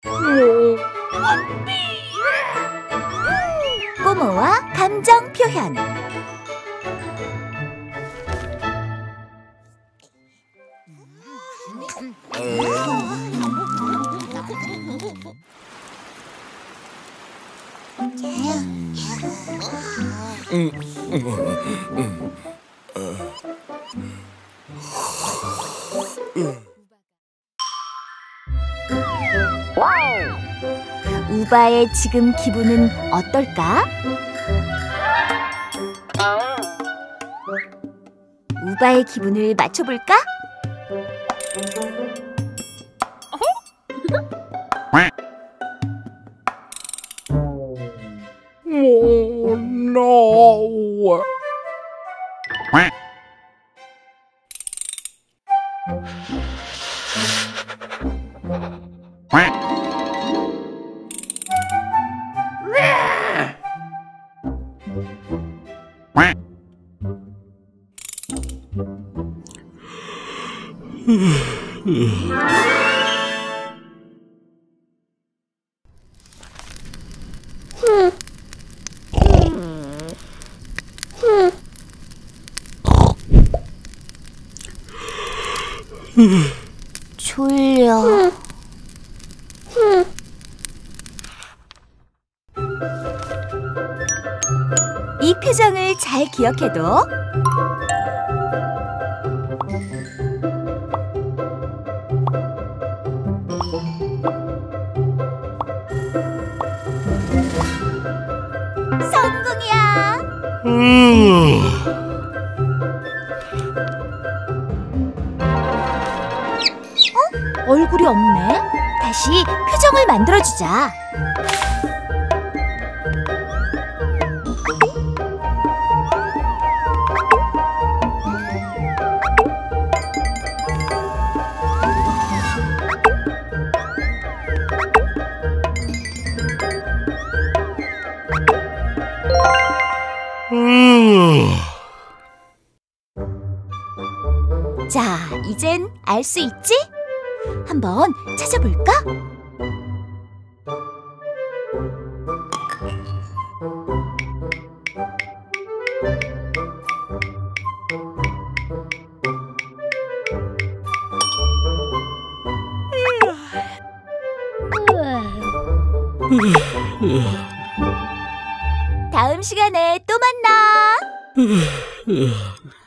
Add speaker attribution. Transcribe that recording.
Speaker 1: 꼬모와 감정 표현. 우바의 지금 기분은 어떨까? 우바의 기분을 맞춰볼까?
Speaker 2: Oh no!
Speaker 1: 졸려. 이 표정을 잘 기억해둬. 성공이야. 얼굴이 없네. 다시 표정을 만들어주자. 자, 이젠 알 수 있지? 한번 찾아볼까? 다음 시간에 또 만나.